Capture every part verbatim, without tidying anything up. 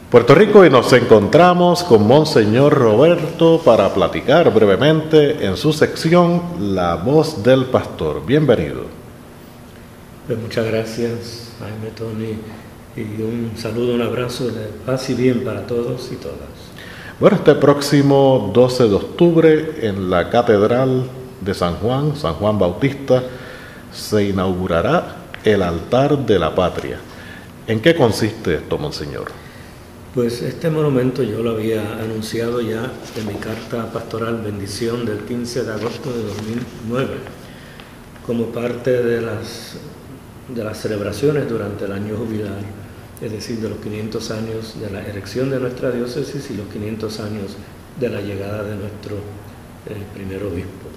Puerto Rico, y nos encontramos con Monseñor Roberto para platicar brevemente en su sección La Voz del Pastor. Bienvenido. Pues muchas gracias, Jaime, Tony, y un saludo, un abrazo de paz y bien para todos y todas. Bueno, este próximo doce de octubre en la Catedral de San Juan, San Juan Bautista, se inaugurará el Altar de la Patria. ¿En qué consiste esto, Monseñor? Pues este monumento yo lo había anunciado ya en mi carta pastoral Bendición del quince de agosto de dos mil nueve, como parte de las, de las celebraciones durante el año jubilar, es decir, de los quinientos años de la erección de nuestra diócesis y los quinientos años de la llegada de nuestro eh, primer obispo.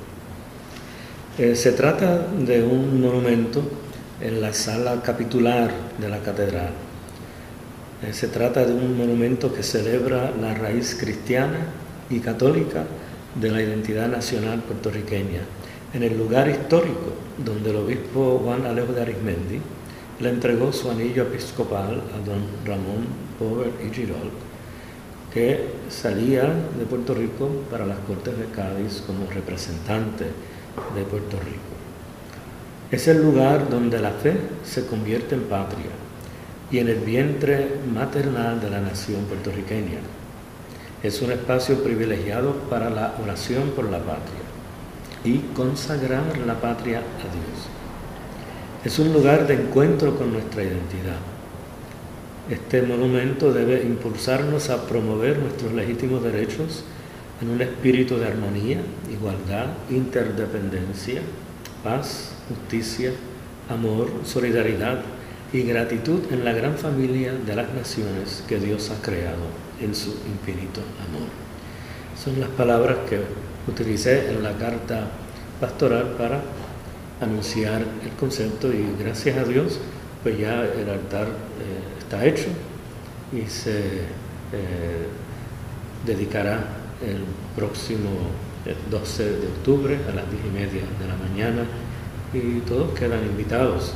Eh, se trata de un monumento en la sala capitular de la catedral. Eh, se trata de un monumento que celebra la raíz cristiana y católica de la identidad nacional puertorriqueña, en el lugar histórico donde el obispo Juan Alejo de Arizmendi le entregó su anillo episcopal a don Ramón Pover y Giralt, que salía de Puerto Rico para las Cortes de Cádiz como representante de Puerto Rico. Es el lugar donde la fe se convierte en patria y en el vientre maternal de la nación puertorriqueña. Es un espacio privilegiado para la oración por la patria y consagrar la patria a Dios. Es un lugar de encuentro con nuestra identidad. Este monumento debe impulsarnos a promover nuestros legítimos derechos en un espíritu de armonía, igualdad, interdependencia, paz, justicia, amor, solidaridad y gratitud en la gran familia de las naciones que Dios ha creado en su infinito amor. Son las palabras que utilicé en la carta pastoral para anunciar el concepto, y gracias a Dios pues ya el altar eh, está hecho y se eh, dedicará el próximo doce de octubre a las diez y media de la mañana, y todos quedan invitados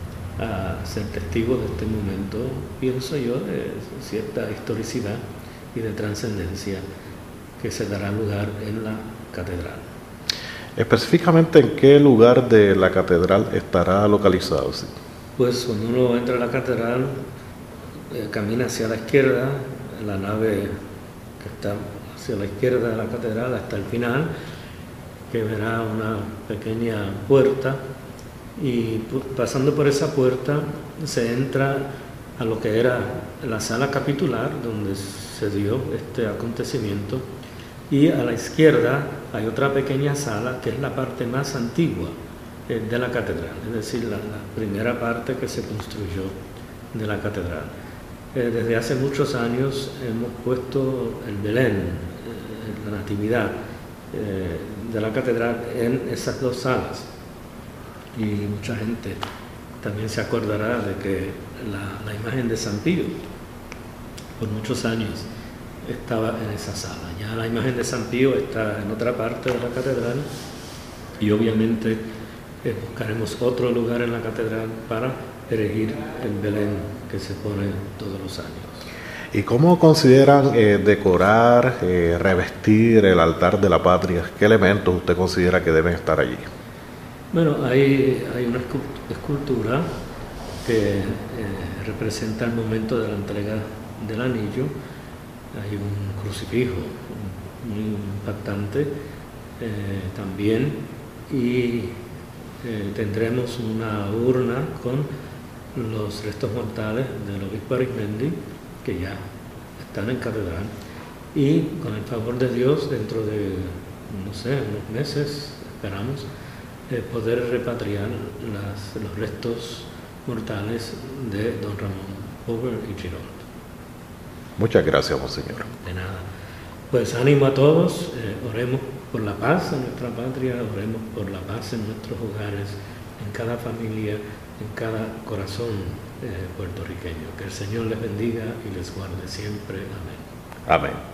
a ser testigos de este momento, pienso yo, de cierta historicidad y de trascendencia que se dará lugar en la catedral. Específicamente, ¿en qué lugar de la catedral estará localizado? ¿Sí? Pues cuando uno entra a la catedral, eh, camina hacia la izquierda, la nave que está hacia la izquierda de la catedral hasta el final, que verá una pequeña puerta, y pasando por esa puerta se entra a lo que era la sala capitular donde se dio este acontecimiento, y a la izquierda hay otra pequeña sala que es la parte más antigua eh, de la catedral, es decir, la, la primera parte que se construyó de la catedral. Eh, desde hace muchos años hemos puesto el Belén, eh, la Natividad eh, de la catedral, en esas dos salas. Y mucha gente también se acordará de que la, la imagen de San Pío por muchos años estaba en esa sala. Ya la imagen de San Pío está en otra parte de la catedral, y obviamente eh, buscaremos otro lugar en la catedral para erigir el Belén que se pone todos los años. ¿Y cómo consideran eh, decorar, eh, revestir el altar de la patria? ¿Qué elementos usted considera que deben estar allí? Bueno, hay, hay una escultura que eh, representa el momento de la entrega del anillo. Hay un crucifijo muy impactante eh, también, y eh, tendremos una urna con los restos mortales del obispo Arizmendi, que ya están en catedral, y con el favor de Dios, dentro de, no sé, unos meses, esperamos, eh, poder repatriar las, los restos mortales de don Ramón Pover y Giralt. Muchas gracias, Monseñor. De nada. Pues ánimo a todos, eh, oremos por la paz en nuestra patria, oremos por la paz en nuestros hogares, en cada familia, en cada corazón eh, puertorriqueño. Que el Señor les bendiga y les guarde siempre. Amén. Amén.